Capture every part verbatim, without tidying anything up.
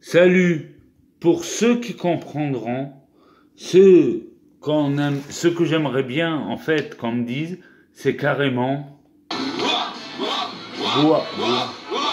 Salut, pour ceux qui comprendront, ceux, qu'on aime, ce que j'aimerais bien, en fait, qu'on me dise, c'est carrément... Bois, bois.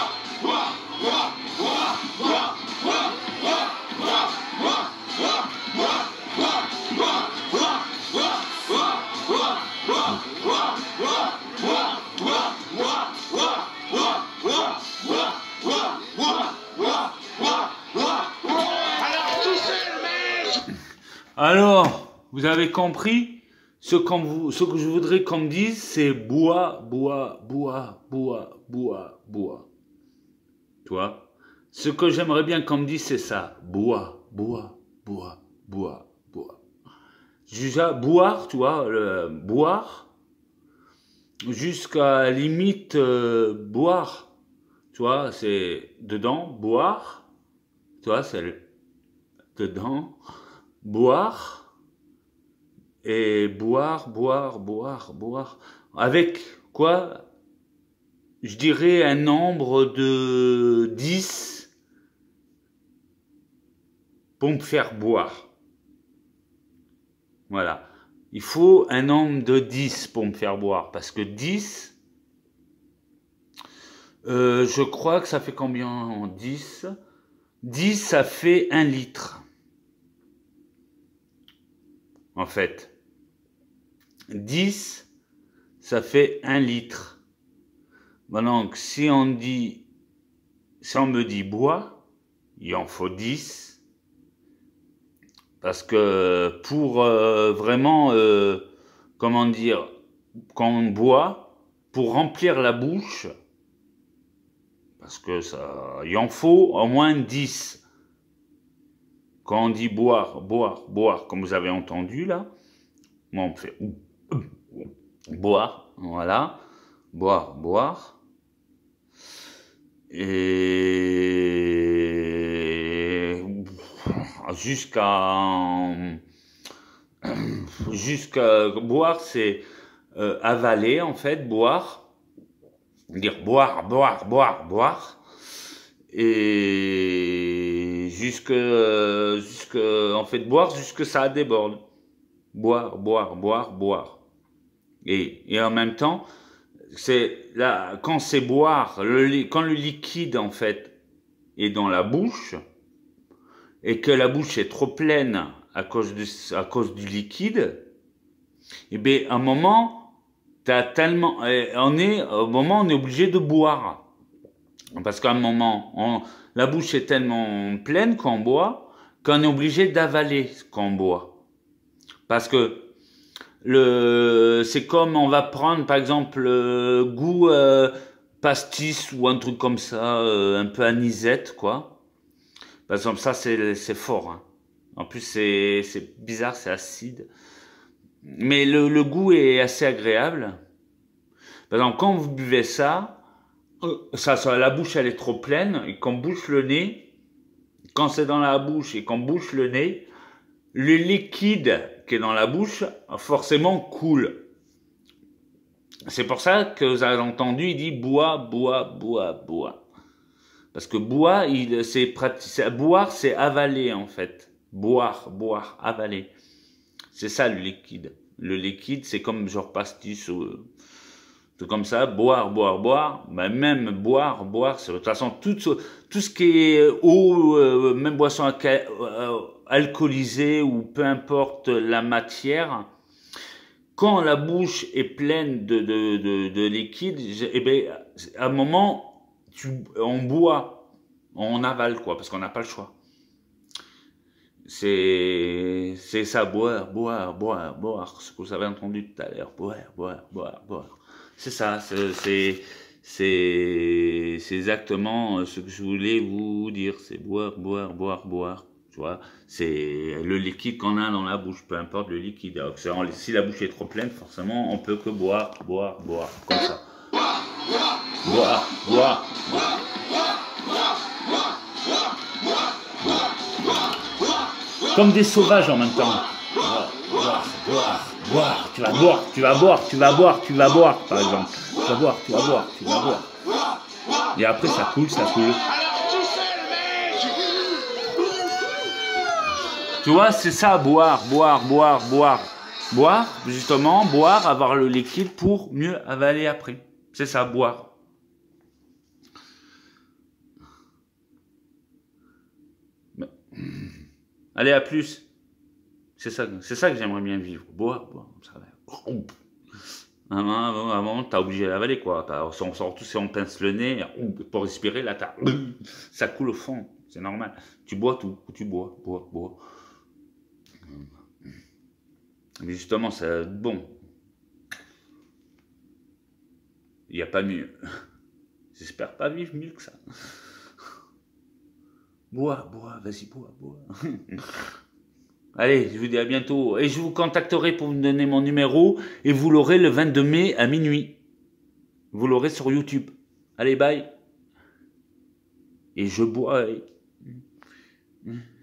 Alors, vous avez compris? Ce, vous, ce que je voudrais qu'on me dise, c'est bois, bois, bois, bois, bois, bois. Tu vois? Ce que j'aimerais bien qu'on me dise, c'est ça. Bois, bois, bois, bois, bois. Déjà, boire, tu vois, le, boire, jusqu'à limite, euh, boire. Tu vois, c'est dedans, boire. Tu vois, c'est dedans, boire. Et boire, boire, boire, boire. Avec quoi? Je dirais un nombre de dix pour me faire boire. Voilà. Il faut un nombre de dix pour me faire boire. Parce que dix, euh, je crois que ça fait combien en dix? dix, ça fait un litre. En fait. dix, ça fait un litre. Bon, donc, si on dit, si on me dit bois, il en faut dix. Parce que pour euh, vraiment, euh, comment dire, quand on boit, pour remplir la bouche, parce que ça, il en faut au moins dix. Quand on dit boire, boire, boire, comme vous avez entendu là, moi on fait boire, voilà, boire, boire, et jusqu'à jusqu'à boire, c'est euh, avaler en fait, boire, dire boire, boire, boire, boire, et jusque, jusque en fait boire jusque ça déborde, boire, boire, boire, boire. Et, et en même temps, c'est là, quand c'est boire, le, quand le liquide en fait est dans la bouche et que la bouche est trop pleine à cause du, à cause du liquide, et bien à un moment, t'as tellement, on est au moment on est obligé de boire parce qu'à un moment, on, la bouche est tellement pleine qu'on boit qu'on est obligé d'avaler qu'on boit parce que le, c'est comme on va prendre par exemple le goût euh, pastis ou un truc comme ça, euh, un peu anisette quoi. Par exemple ça c'est c'est fort. Hein. En plus c'est c'est bizarre, c'est acide. Mais le, le goût est assez agréable. Par exemple quand vous buvez ça, ça, ça la bouche elle est trop pleine et qu'on bouche le nez, quand c'est dans la bouche et qu'on bouche le nez, le liquide qui est dans la bouche, forcément coule. C'est pour ça que vous avez entendu, il dit bois, bois, bois, bois. Parce que bois, il, c'est pratique, boire, c'est avaler en fait. Boire, boire, avaler. C'est ça le liquide. Le liquide, c'est comme genre pastis ou tout comme ça. Boire, boire, boire. Ben même boire, boire. De toute façon, tout, tout ce qui est eau, euh, même boisson euh, alcoolisée ou peu importe la matière, quand la bouche est pleine de, de, de, de liquide, eh ben, à un moment, tu, on boit, on avale quoi, parce qu'on n'a pas le choix. C'est c'est ça, boire, boire, boire, boire, ce que vous avez entendu tout à l'heure, boire, boire, boire, boire. C'est ça, c'est c'est c'est exactement ce que je voulais vous dire, c'est boire, boire, boire, boire. Tu vois, c'est le liquide qu'on a dans la bouche, peu importe le liquide. Alors, si la bouche est trop pleine, forcément, on peut que boire, boire, boire, comme ça. Boire, boire, boire. Comme des sauvages en même temps. Boire, boire, boire, boire. Tu vas boire, tu vas boire, tu vas boire, tu vas boire, par exemple. Tu vas boire, tu vas boire, tu vas boire. Et après, ça coule, ça coule. Tu vois, c'est ça, boire, boire, boire, boire. Boire, justement, boire, avoir le liquide pour mieux avaler après. C'est ça, boire. Allez, à plus. C'est ça, c'est ça que j'aimerais bien vivre. Boire, boire, ça va. À un moment, t'as obligé d'avaler, quoi. On sort tous et on pince le nez, pour respirer, là, t'as... ça coule au fond, c'est normal. Tu bois tout, tu bois, bois, bois. Mais justement, c'est bon. Il n'y a pas mieux. J'espère pas vivre mieux que ça. Bois, bois, vas-y, bois, bois. Allez, je vous dis à bientôt. Et je vous contacterai pour vous donner mon numéro. Et vous l'aurez le vingt-deux mai à minuit. Vous l'aurez sur YouTube. Allez, bye. Et je bois.